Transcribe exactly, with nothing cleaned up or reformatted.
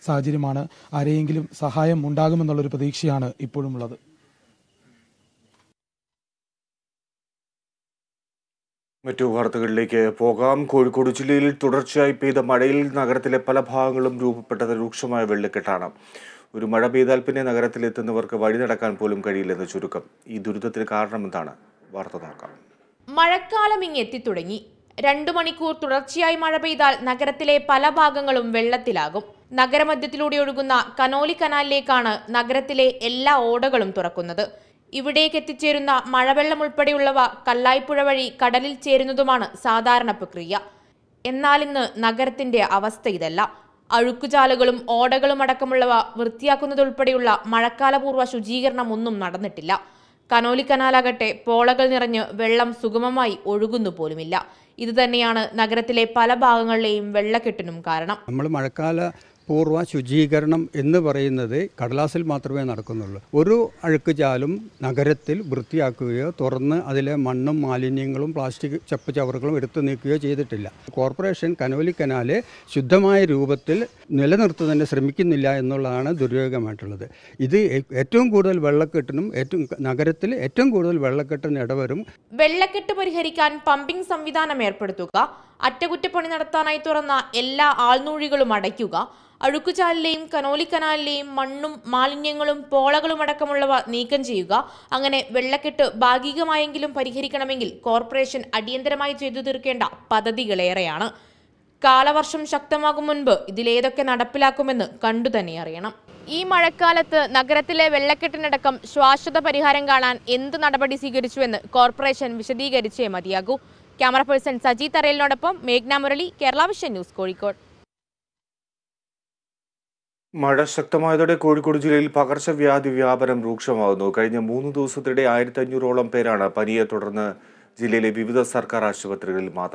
സാഹചര്യമാണ്. ആരെയെങ്കിലും സഹായം ഉണ്ടാകുമെന്നുള്ളൊരു പ്രതീക്ഷയാണ് ഇപ്പോഴും ഉള്ളത്. മറ്റു വാർത്തകളിലേക്ക് പോകാം. കോഴിക്കോട് ജില്ലയിൽ തുടർച്ചയായി പെയ്ത മഴയിൽ നഗരത്തിലെ പല ഭാഗങ്ങളും രൂപപ്പെട്ടത് രൂക്ഷമായ വെള്ളക്കെട്ടാണ്. ഒരു മഴ പെയ്താൽ പിന്നെ നഗരത്തിലെത്തുന്നവർക്ക് വഴി നടക്കാൻ പോലും കഴിയില്ലെന്ന് ചുരുക്കം. ഈ ദുരിതത്തിന് കാരണമെന്താണ്? വാർത്ത നോക്കാം. മഴക്കാലം ഇങ്ങെത്തിത്തുടങ്ങി. രണ്ടു മണിക്കൂർ തുടർച്ചയായി മഴ പെയ്താൽ നഗരത്തിലെ പല ഭാഗങ്ങളും വെള്ളത്തിലാകും. നഗരമധ്യത്തിലൂടെ ഒഴുകുന്ന കനോലി കനാലിലേക്കാണ് നഗരത്തിലെ എല്ലാ ഓടകളും തുറക്കുന്നത്. ഇവിടേക്ക് എത്തിച്ചേരുന്ന മഴവെള്ളം ഉൾപ്പെടെയുള്ളവ കല്ലായിപ്പുഴ വഴി കടലിൽ ചേരുന്നതുമാണ് സാധാരണ പ്രക്രിയ. എന്നാൽ ഇന്ന് നഗരത്തിന്റെ അവസ്ഥ ഇതല്ല. അഴുക്കുചാലുകളും ഓടകളും അടക്കമുള്ളവ വൃത്തിയാക്കുന്നതുൾപ്പെടെയുള്ള മഴക്കാലപൂർവ്വ ശുചീകരണം ഒന്നും നടന്നിട്ടില്ല. കനോലി കനാലാകട്ടെ പോളകൾ നിറഞ്ഞ് വെള്ളം സുഗമമായി ഒഴുകുന്നു പോലുമില്ല. ഇതുതന്നെയാണ് നഗരത്തിലെ പല ഭാഗങ്ങളിലെയും വെള്ളക്കെട്ടിനും കാരണം. നമ്മൾ മഴക്കാല പൂർവ്വ ശുചീകരണം എന്ന് പറയുന്നത് കടലാസിൽ മാത്രമേ നടക്കുന്നുള്ളൂ. ഒരു അഴുക്കുചാലും നഗരത്തിൽ വൃത്തിയാക്കുകയോ തുറന്ന് അതിലെ മണ്ണും മാലിന്യങ്ങളും പ്ലാസ്റ്റിക് ചപ്പ് ചവറുകളും എടുത്തു നീക്കുകയോ ചെയ്തിട്ടില്ല. കോർപ്പറേഷൻ കനോലി കനാല് ശുദ്ധമായ രൂപത്തിൽ നിലനിർത്തുന്നതിന് ശ്രമിക്കുന്നില്ല എന്നുള്ളതാണ് ദുര്യോഗമായിട്ടുള്ളത്. ഇത് ഏറ്റവും കൂടുതൽ വെള്ളക്കെട്ടിനും ഏറ്റവും നഗരത്തിൽ ഏറ്റവും കൂടുതൽ വെള്ളക്കെട്ടിന് ഇടവരും. വെള്ളക്കെട്ട് പരിഹരിക്കാൻ പമ്പിംഗ് സംവിധാനം ഏർപ്പെടുത്തുക, അറ്റകുറ്റപ്പണി നടത്താനായി തുറന്ന എല്ലാ ആൾനൂഴികളും അടയ്ക്കുക, അഴുക്കുചാലിലെയും കനോലി കനാലിലെയും മണ്ണും മാലിന്യങ്ങളും പോളകളും അടക്കമുള്ളവ നീക്കം ചെയ്യുക. അങ്ങനെ വെള്ളക്കെട്ട് ഭാഗികമായെങ്കിലും പരിഹരിക്കണമെങ്കിൽ കോർപ്പറേഷൻ അടിയന്തരമായി ചെയ്തു തീർക്കേണ്ട പദ്ധതികളേറെയാണ്. കാലവർഷം ശക്തമാകും മുൻപ് ഇതിലേതൊക്കെ നടപ്പിലാക്കുമെന്ന് കണ്ടുതന്നെ അറിയണം. ഈ മഴക്കാലത്ത് നഗരത്തിലെ വെള്ളക്കെട്ടിനടക്കം ശാശ്വത പരിഹാരം കാണാൻ എന്ത് നടപടി സ്വീകരിച്ചുവെന്ന് കോർപ്പറേഷൻ വിശദീകരിച്ചേ മതിയാകൂ. ക്യാമറ പേഴ്സൺ സജി തറയലിനോടൊപ്പം മേഘ്ന മുരളി, കേരള വിഷൻ ന്യൂസ്, കോഴിക്കോട്. മഴ ശക്തമായതോടെ കോഴിക്കോട് ജില്ലയിൽ പകർച്ചവ്യാധി വ്യാപനം രൂക്ഷമാകുന്നു. കഴിഞ്ഞ മൂന്ന് ദിവസത്തിനിടെ ആയിരത്തി അഞ്ഞൂറോളം പേരാണ് പനിയെ തുടർന്ന് ജില്ലയിലെ വിവിധ സർക്കാർ ആശുപത്രികളിൽ